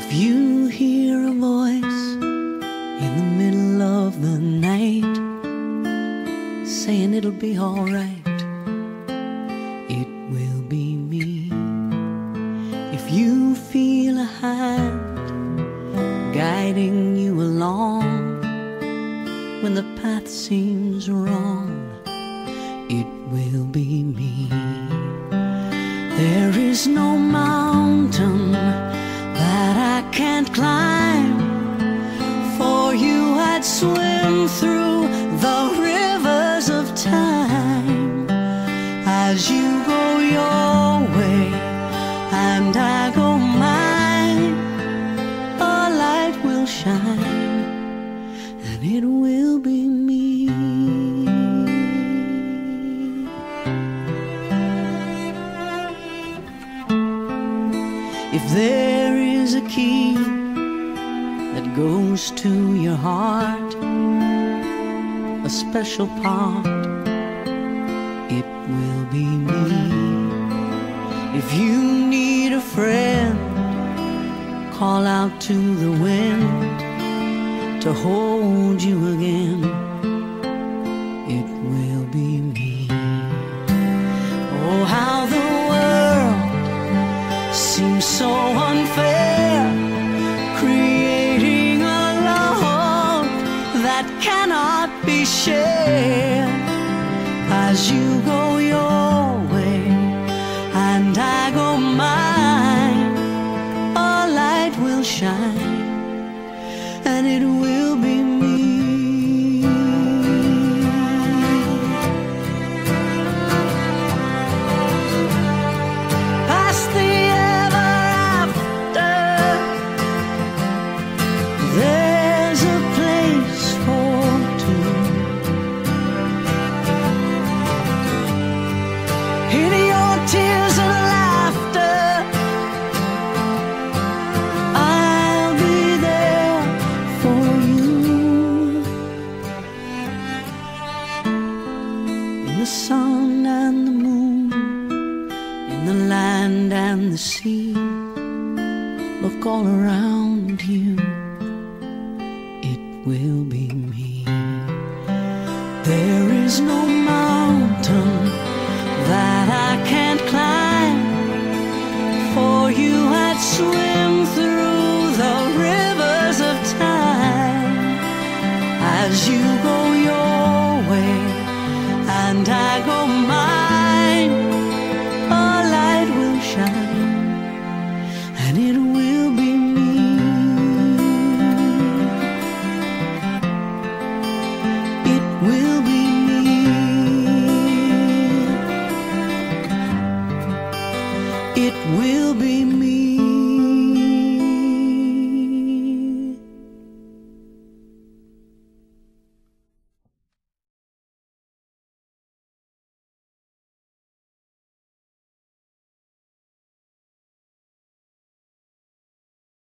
If you hear a voice in the middle of the night saying it'll be alright, it will be me. If you feel a hand guiding you along when the path seems wrong, it will be me. There is no mountain that I can't climb. For you I'd swim through the rivers of time. As you go your way and I go mine, a light will shine and it will be me. If there is a key that goes to your heart, a special part, it will be me. If you need a friend, call out to the wind to hold you again, it will be me. Oh, how the world seems so unfair, creating a love that cannot be shared. As you go your way and I go mine, a light will shine and it will be me. Past the ever after, there's a place for two. In your tears and laughter, I'll be there for you. In the sun and the moon, in the land and the sea, look all around you, it will be me. There is no mountain that I can't climb. For you I'd swim through the rivers of time. As you